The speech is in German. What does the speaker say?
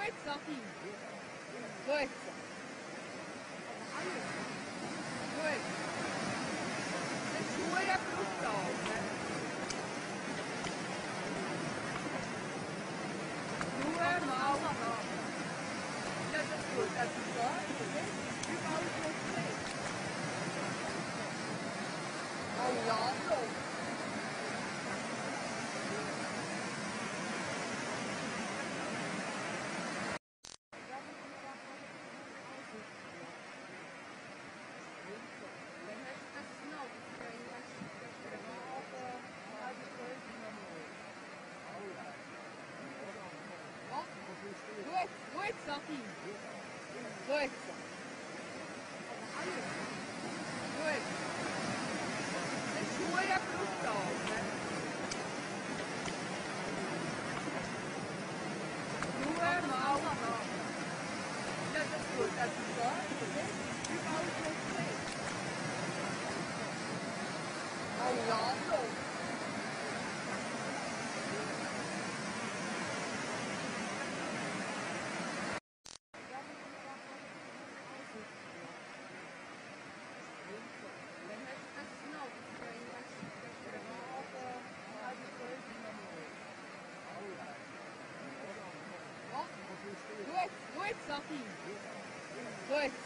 Goed, Sappie. Goed. Goed. Dat is mooi even opkomen. Doe hem al. Ja, dat is goed. Dat is goed. Nu gaan we het nog oh ja, zo. Goed, goed, Sappie. Goed. Goed. Dat is mooi even opkomen. Doe hem al. Ja, dat is goed. Dat is goed. Nu gaan we het nog oh ja, zo. Goed, goed, Sappie. Goed.